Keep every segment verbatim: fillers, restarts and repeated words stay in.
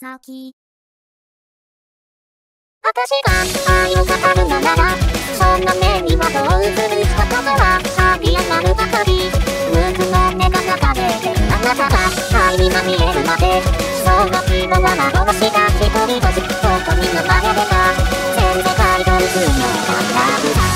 サキ。私が愛を語るのなら、その目にはどう映るかとはあり余るばかり。無垢の目が流れてるあなたが愛にまみえるまで、その日のは幻が一人とずっと君の前でが全世界ドルフのラブだ。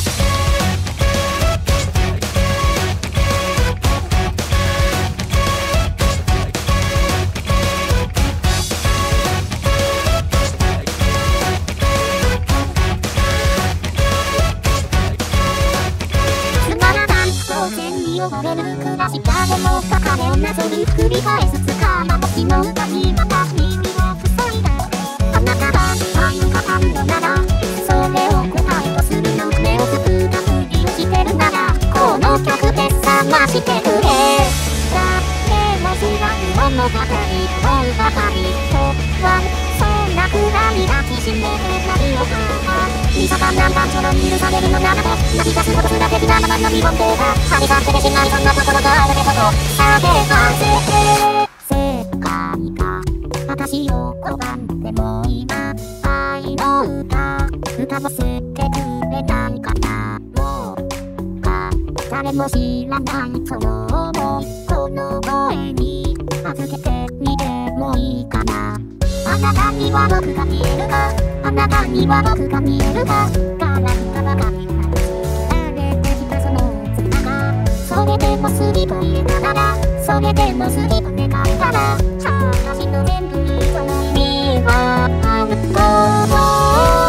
汚れる暮らしがでも別れをなぞる繰り返すつかま星の歌にまた耳を塞いだ。あなたが愛を語るのなら、それを答えとするの目をつぶったふりをしてるなら、この曲で覚ましてくれ。誰も知らぬ物語をばかりとはそんなくらい抱きしめてなるお母。見盛んな感情に許されるのならば、泣き出すことすら的なままの日本では張り立ってしまいそんなところがあることさてはせて世界が私を拒んでも今愛の歌歌わせてくれないかな。もうか誰も知らないその想いこの声に預けてみてもいいかな。あなたには僕が見えるか、あなたには僕が見えるか、ガラクタばかりなるあれてきたその綱がそれでも好きと言えたなら、それでも好きと願ったら、私の全部にその意味はあると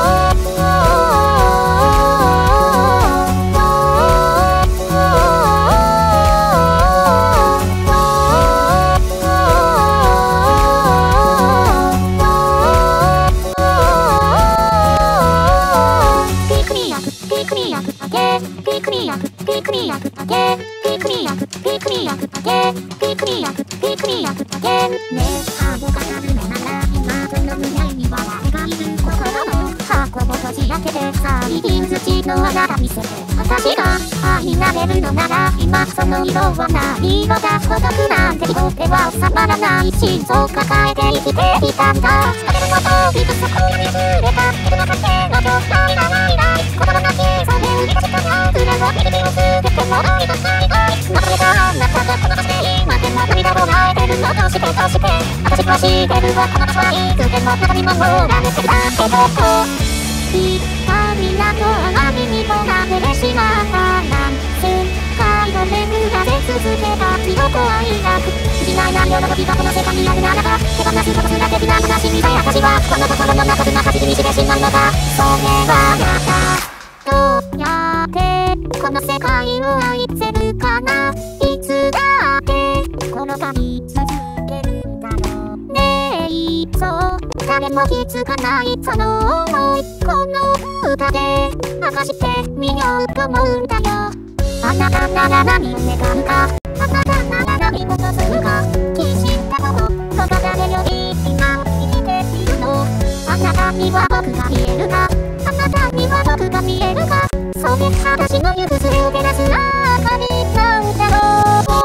私が愛になれるのなら今その色は何色だ。孤独なんて人では収まらない心臓を抱えて生きていたんだ。疲れることいくつそこに溢れた手の中での状態がないない言葉だけそれ売り出したが裏を見て手をつけても愛がない愛流れたあなたがこの場所で今でも涙を泣いてるのどうしてどうして私は知ってるわこの場所はいつでも中に守られてきたけど光と雨にもなってしまったなん世界を巡らせ続けた記憶は抱くしない何をの時がこの世界にあるならば手放すことすら的な悲しみで私はこの心の中で中にしてしまうのだ。それはやだどうやってこの世界を愛せるかな。いつだって転がり続けるんだろうねえそう誰も気づかないその想いこの歌で明かしてみようと思うんだよ。あなたなら何を願うか、あなたなら何をするか、気したこととか誰より今生きているの。あなたには僕が見えるか、あなたには僕が見えるか、それ私の行く末を照らす明かりなんだろう。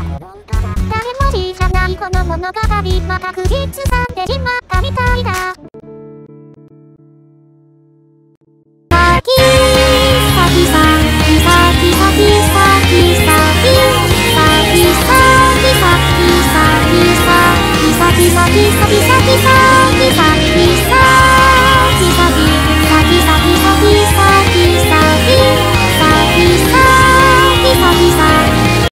この物語また口ずさんでしまったみたいだ。